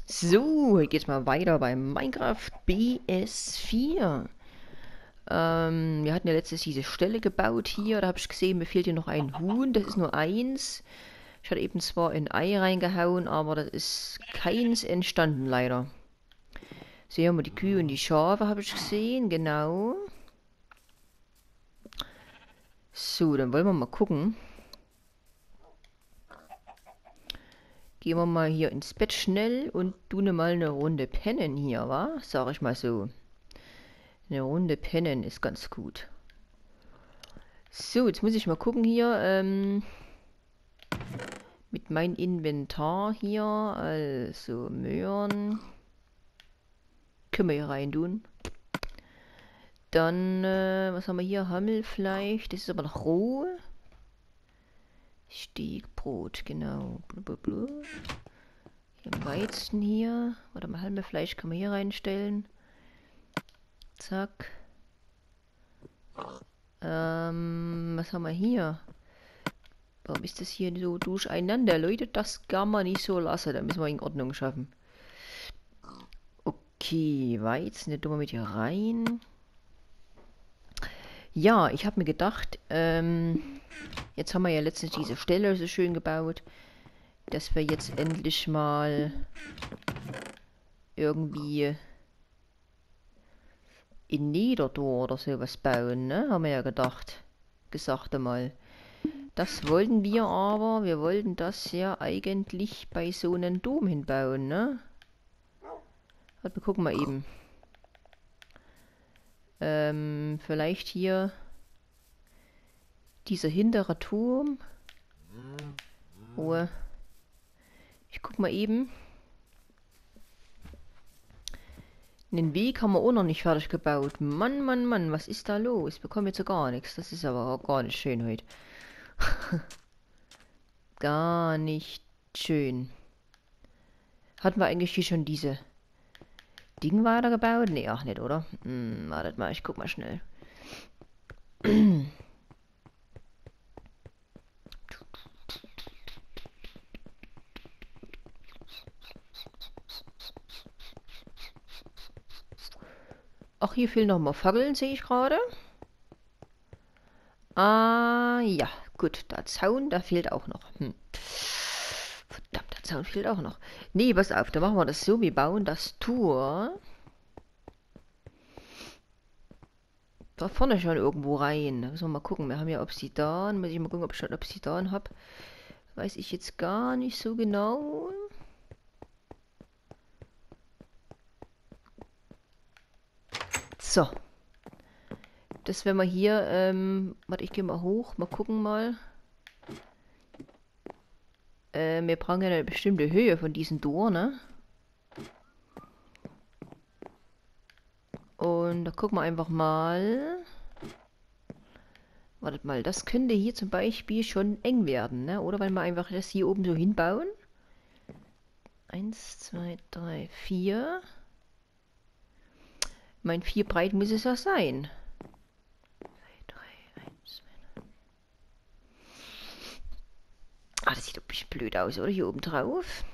So, hier geht's mal weiter bei Minecraft BS4. Wir hatten ja letztens diese Stelle gebaut hier. Da habe ich gesehen, mir fehlt hier noch ein Huhn. Das ist nur eins. Ich hatte eben zwar ein Ei reingehauen, aber das ist keins entstanden leider. So, hier haben wir die Kühe und die Schafe, habe ich gesehen. Genau. So, dann wollen wir mal gucken. Gehen wir mal hier ins Bett schnell und tun mal eine Runde pennen hier, wa? Sag ich mal so. Eine Runde pennen ist ganz gut. So, jetzt muss ich mal gucken hier, mit meinem Inventar hier. Also, Möhren. Können wir hier rein tun. Dann, was haben wir hier? Hammelfleisch. Das ist aber noch roh. Steakbrot, genau. Blablabla. Hier Weizen hier. Warte mal, Hammelfleisch kann man hier reinstellen. Zack. Was haben wir hier? Warum ist das hier so durcheinander, Leute? Das kann man nicht so lassen. Da müssen wir in Ordnung schaffen. Okay, Weizen, da tun wir mit hier rein. Ja, ich habe mir gedacht, jetzt haben wir ja letztens diese Stelle so schön gebaut, dass wir jetzt endlich mal irgendwie in Niederdor oder sowas bauen, ne? Haben wir ja gesagt einmal. Das wollten wir aber, wir wollten das ja eigentlich bei so einem Dom hinbauen, ne? Warte, wir gucken mal eben. Vielleicht hier dieser hintere Turm. Oh, ich guck mal eben. Den Weg haben wir auch noch nicht fertig gebaut. Mann, Mann, Mann, was ist da los? Wir kommen jetzt so gar nichts. Das ist aber auch gar nicht schön heute. Gar nicht schön. Hatten wir eigentlich hier schon diese Ding weitergebaut? Nee, ach nicht, oder? Wartet mal, ich guck mal schnell. Ach, hier fehlen noch mal Fackeln, sehe ich gerade. Ah, ja, gut, der Zaun, der fehlt auch noch. Verdammt, der Zaun fehlt auch noch. Nee, pass auf, da machen wir das so, wir bauen das Tor da vorne schon irgendwo rein. Da müssen wir mal gucken, wir haben ja Obsidian, muss ich mal gucken, ob ich schon Obsidian habe. Weiß ich jetzt gar nicht so genau. So. Das werden wir hier, warte, ich gehe mal hoch, mal gucken mal. Wir brauchen ja eine bestimmte Höhe von diesem Tor, ne? Und da gucken wir einfach mal. Wartet mal, das könnte hier zum Beispiel schon eng werden, ne? Oder wenn wir einfach das hier oben so hinbauen. 1, 2, 3, 4. Mein 4 breit muss es ja sein. 2, 3, 1, 2. Ah, das sieht ein bisschen blöd aus, oder? Hier oben drauf.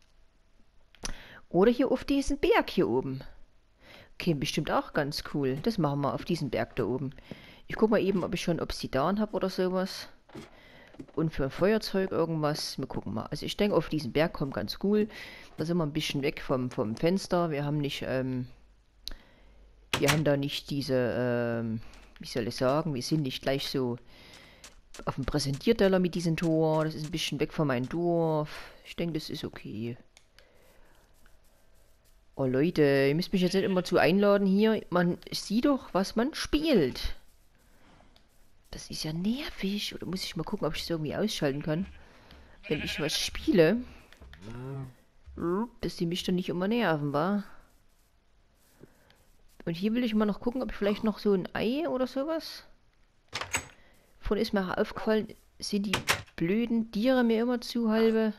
Oder hier auf diesen Berg hier oben. Okay, bestimmt auch ganz cool. Das machen wir auf diesem Berg da oben. Ich guck mal eben, ob ich schon Obsidian habe oder sowas. Und für ein Feuerzeug irgendwas. Wir gucken mal. Also ich denke, auf diesen Berg kommt ganz cool. Da sind wir ein bisschen weg vom Fenster. Wir haben nicht, wir haben da nicht diese, wie soll ich sagen, wir sind nicht gleich so auf dem Präsentierteller mit diesem Tor. Das ist ein bisschen weg von meinem Dorf. Ich denke, das ist okay. Oh Leute, ihr müsst mich jetzt nicht immer zu einladen hier. Man sieht doch, was man spielt. Das ist ja nervig. Oder muss ich mal gucken, ob ich es irgendwie ausschalten kann? Wenn ich was spiele. Dass die mich dann nicht immer nerven, wa? Und hier will ich mal noch gucken, ob ich vielleicht noch so ein Ei oder sowas. Vorhin ist mir aufgefallen, sind die blöden Tiere mir immer zu halbe.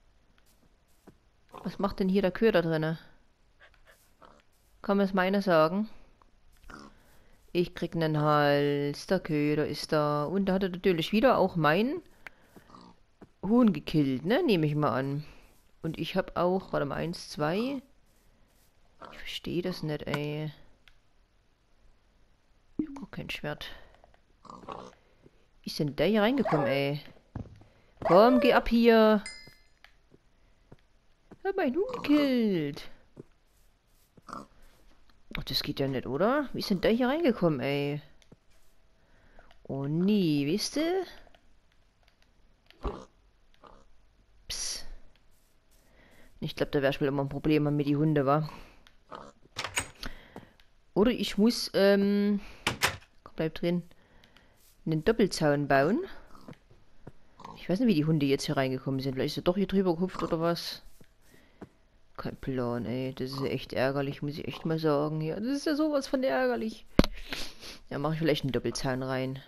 Was macht denn hier der Köder drinne? Kann man es meiner sagen? Ich krieg einen Hals, der Köder ist da. Und da hat er natürlich wieder auch meinen Huhn gekillt, ne? Nehme ich mal an. Und ich habe auch, warte mal, 1, 2. Ich verstehe das nicht, ey. Ich hab gar kein Schwert. Wie ist denn der hier reingekommen, ey? Komm, geh ab hier. Hab meinen Huhn gekillt. Ach, das geht ja nicht, oder? Wie ist denn der hier reingekommen, ey? Oh nee, wisst ihr? Psst. Ich glaube, da wäre schon immer ein Problem mit die Hunde, wa? Oder ich muss, bleib drin, einen Doppelzaun bauen. Ich weiß nicht, wie die Hunde jetzt hier reingekommen sind. Vielleicht ist er doch hier drüber gehupft oder was. Kein Plan, ey. Das ist ja echt ärgerlich, muss ich echt mal sagen. Ja, das ist ja sowas von ärgerlich. Ja, mache ich vielleicht einen Doppelzaun rein.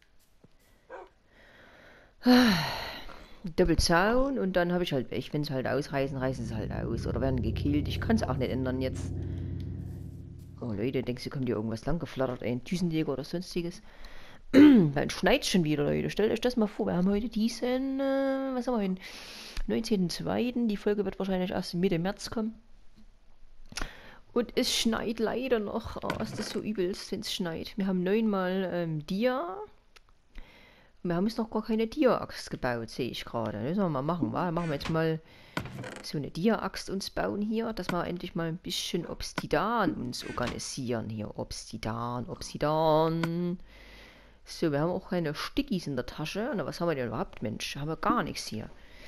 Doppelzaun und dann habe ich halt Pech. Wenn sie halt ausreißen, reißen sie halt aus. Oder werden gekillt. Ich kann es auch nicht ändern jetzt. Oh Leute, denkst du, kommt hier irgendwas lang geflattert? Ein Düsenjäger oder sonstiges? Dann schneit schon wieder, Leute. Stellt euch das mal vor. Wir haben heute diesen, was haben wir heute? 19.02. Die Folge wird wahrscheinlich erst Mitte März kommen. Und es schneit leider noch. Oh, ist das so übelst, wenn es schneit. Wir haben 9-mal Dia. Wir haben jetzt noch gar keine Dia-Axt gebaut, sehe ich gerade. Das sollen wir mal machen, wa? Dann machen wir jetzt mal so eine Dia-Axt uns bauen hier, dass wir endlich mal ein bisschen Obsidian uns organisieren hier. Obsidian. So, wir haben auch keine Stickies in der Tasche. Na, was haben wir denn überhaupt, Mensch? Haben wir gar nichts hier.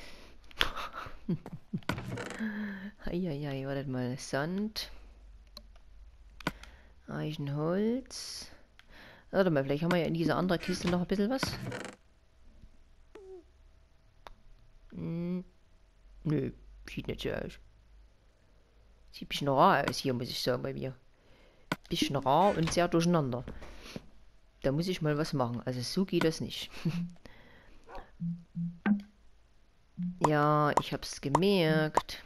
Eieiei, wartet mal. Sand. Eichenholz. Warte mal, vielleicht haben wir ja in dieser anderen Kiste noch ein bisschen was. Nö, sieht nicht so aus. Sieht ein bisschen rar aus hier, muss ich sagen, bei mir. Bisschen rar und sehr durcheinander. Da muss ich mal was machen. Also so geht das nicht. Ja, ich hab's gemerkt.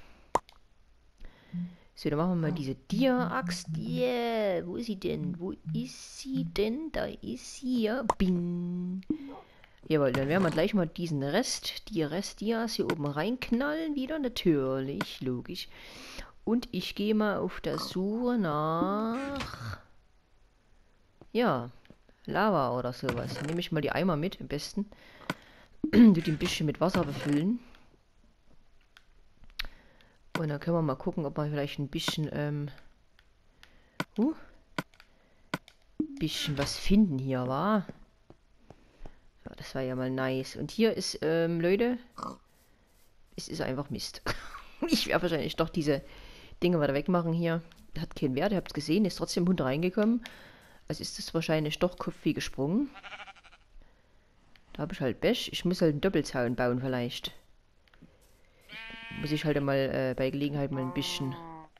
So, dann machen wir mal diese Dia-Axt. Yeah, wo ist sie denn? Wo ist sie denn? Da ist sie, ja. Bing. Jawohl, dann werden wir gleich mal diesen Rest-Dias hier oben reinknallen wieder. Natürlich, logisch. Und ich gehe mal auf der Suche nach... Ja, Lava oder sowas. Dann nehme ich mal die Eimer mit, am besten. Die ein bisschen mit Wasser befüllen. Und dann können wir mal gucken, ob wir vielleicht ein bisschen, bisschen was finden hier, wa? Ja, das war ja mal nice. Und hier ist, Leute, es ist einfach Mist. Ich werde wahrscheinlich doch diese Dinge weiter wegmachen hier. Hat keinen Wert, ihr habt es gesehen, ist trotzdem Hund reingekommen. Also ist es wahrscheinlich doch Kopf wie gesprungen. Da habe ich halt Pech. Ich muss halt einen Doppelzaun bauen vielleicht. Muss ich halt mal bei Gelegenheit mal ein bisschen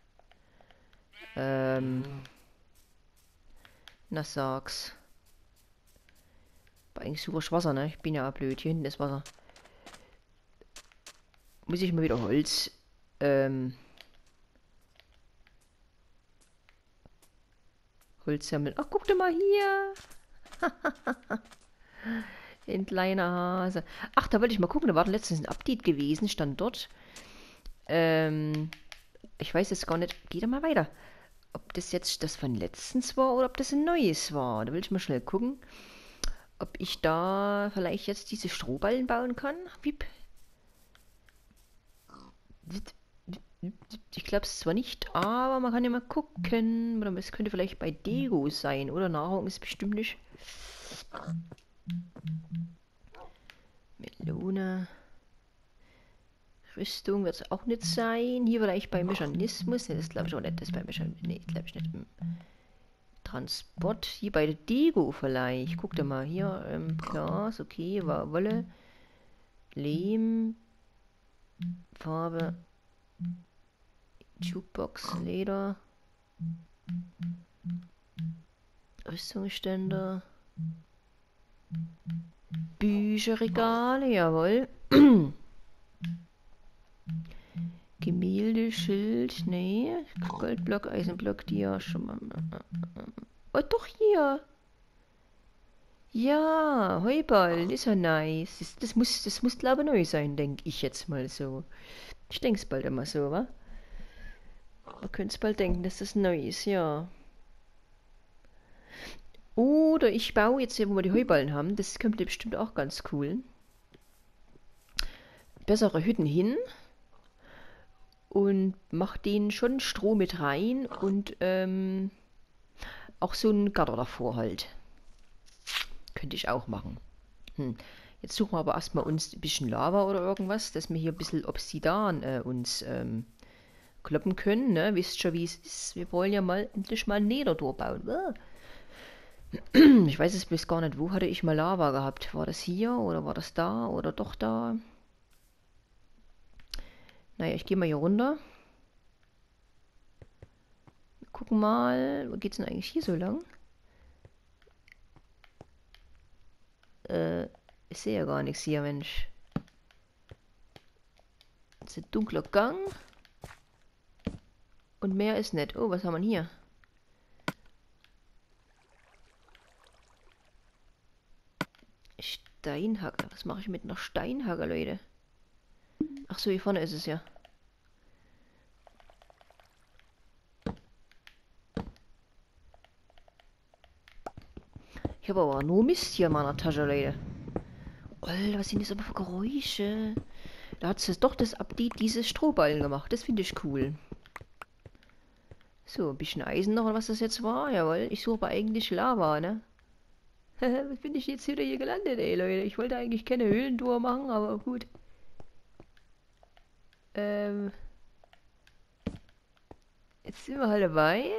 na sag's. Aber eigentlich suche ich Wasser, ne? Ich bin ja blöd. Hier hinten ist Wasser. Muss ich mal wieder Holz Holz sammeln. Ach, guck dir mal hier. Ein kleiner Hase. Ach, da wollte ich mal gucken. Da war letztens ein Update gewesen. Stand dort. Ich weiß jetzt gar nicht. Geht doch mal weiter. Ob das jetzt das von letztens war oder ob das ein neues war. Da will ich mal schnell gucken. Ob ich da vielleicht jetzt diese Strohballen bauen kann. Wiep. Ich glaube es zwar nicht, aber man kann ja mal gucken. Oder es könnte vielleicht bei Dego sein. Oder Nahrung ist bestimmt nicht. Melone. Rüstung wird es auch nicht sein. Hier vielleicht bei Mechanismus. Ne, das glaube ich auch nicht. Das bei Mechanismus. Ne, glaube ich nicht. Transport. Hier bei der Dego vielleicht. Guck dir mal. Hier, Glas. Okay, Wolle. Lehm. Farbe. Jukebox. Leder. Rüstungsständer. Bücherregale. Jawohl. Gemälde, Schild, nee. Goldblock, Eisenblock, die ja schon mal. Oh, doch hier. Ja, Heuballen, ist ja nice. Das muss glaube ich neu sein, denke ich jetzt mal so. Ich denke es bald immer so, wa? Man könnte es bald denken, dass das neu ist, ja. Oder ich baue jetzt hier, wo wir die Heuballen haben, das kommt bestimmt auch ganz cool. Bessere Hütten hin und mach den schon Stroh mit rein und auch so ein Gatter davor halt. Könnte ich auch machen. Jetzt suchen wir aber erstmal uns ein bisschen Lava oder irgendwas, dass wir hier ein bisschen Obsidian uns kloppen können. Ne? Wisst schon, wie es ist. Wir wollen ja mal endlich mal ein Nether bauen. Ich weiß es bloß gar nicht, wo hatte ich mal Lava gehabt? War das hier oder war das da oder doch da? Naja, ich gehe mal hier runter. Gucken mal, wo geht's denn eigentlich hier so lang? Ich sehe ja gar nichts hier, Mensch. Das ist ein dunkler Gang. Und mehr ist nicht. Oh, was haben wir hier? Steinhacke. Was mache ich mit einer Steinhacke, Leute? Ach so, hier vorne ist es ja. Ich habe aber nur Mist hier in meiner Tasche, Leute. Alter, was sind das aber für Geräusche? Da hat es doch das Update dieses Strohballen gemacht. Das finde ich cool. So, ein bisschen Eisen noch, oder was das jetzt war. Jawohl, ich suche aber eigentlich Lava, ne? Was bin ich jetzt wieder hier gelandet, ey, Leute? Ich wollte eigentlich keine Höhlentour machen, aber gut. Jetzt sind wir halt dabei.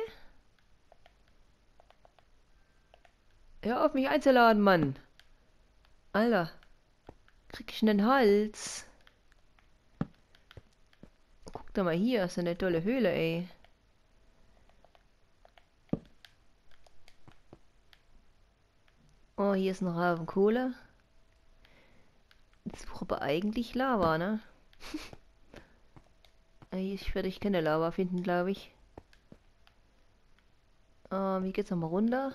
Hör auf, mich einzuladen, Mann. Alter, krieg ich einen Hals. Guck doch mal hier, ist eine tolle Höhle, ey. Oh, hier ist noch Haufen Kohle. Jetzt suche aber eigentlich Lava, ne? Ich werde keine Lava finden, glaube ich. Wie geht's nochmal runter?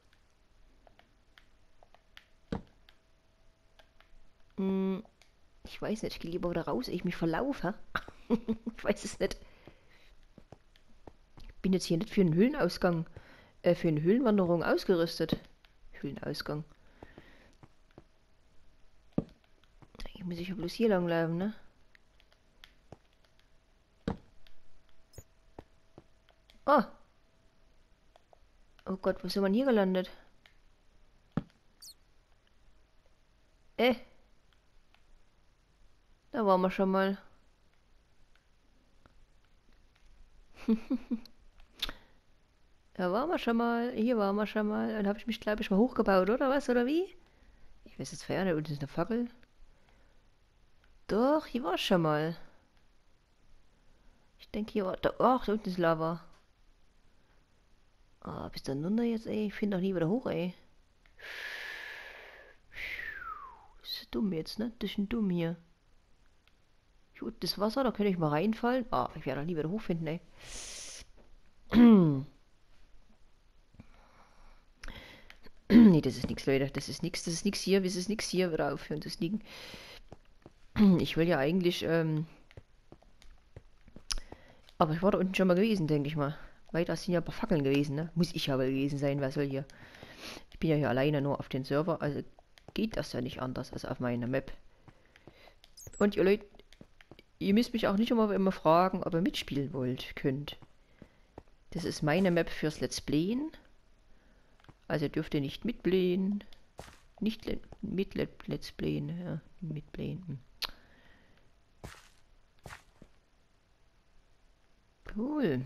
Ich weiß nicht, ich gehe lieber wieder raus, ehe ich mich verlaufe. Ich weiß es nicht. Ich bin jetzt hier nicht für einen Höhlenausgang, für eine Höhlenwanderung ausgerüstet. Höhlenausgang. Eigentlich muss ich ja bloß hier lang laufen, ne? Oh! Oh Gott, wo ist man hier gelandet? Da waren wir schon mal. Da waren wir schon mal. Hier waren wir schon mal. Dann habe ich mich, glaube ich, mal hochgebaut, oder was? Oder wie? Ich weiß jetzt fern, unten ist eine Fackel. Doch, hier war ich schon mal. Ich denke, hier war. Da, ach, da unten ist Lava. Ah, bis dann runter jetzt, ey. Ich finde doch nie wieder hoch, ey. Das ist dumm jetzt, ne? Das ist schon dumm hier. Gut, das Wasser, da könnte ich mal reinfallen. Ah, ich werde doch nie wieder hochfinden, ey. Nee, das ist nichts, Leute. Das ist nichts hier. Das ist nichts hier. Wieder aufhören zu sneaken. Ich will ja eigentlich, aber ich war da unten schon mal gewesen, denke ich mal. Weil da sind ja ein paar Fackeln gewesen, ne? Muss ich ja wohl gewesen sein, was soll hier? Ich bin ja hier alleine nur auf den Server, also geht das ja nicht anders als auf meiner Map. Und ihr Leute, ihr müsst mich auch nicht immer fragen, ob ihr mitspielen könnt. Das ist meine Map fürs Let's Playen. Also dürft ihr nicht mitplayen. Nicht Let's Playen, ja, mitplayen. Cool.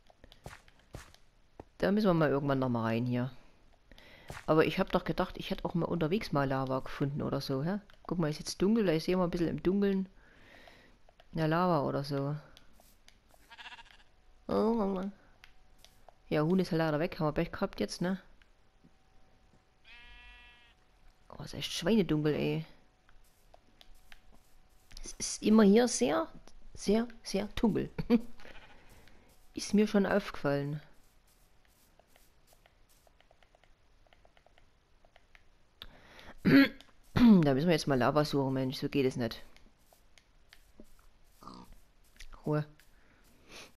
Da müssen wir mal irgendwann noch mal rein hier. Aber ich habe doch gedacht, ich hätte auch mal unterwegs mal Lava gefunden oder so, hä? Guck mal, ist jetzt dunkel, ich sehe mal ein bisschen im Dunkeln. Ja, Lava oder so. Oh, Mama. Ja, Huhn ist halt leider weg, haben wir Pech gehabt jetzt, ne? Oh, ist echt schweinedunkel, ey. Es ist immer hier sehr, sehr, sehr dunkel. Ist mir schon aufgefallen. Da müssen wir jetzt mal Lava suchen, Mensch, so geht es nicht. Ruhe.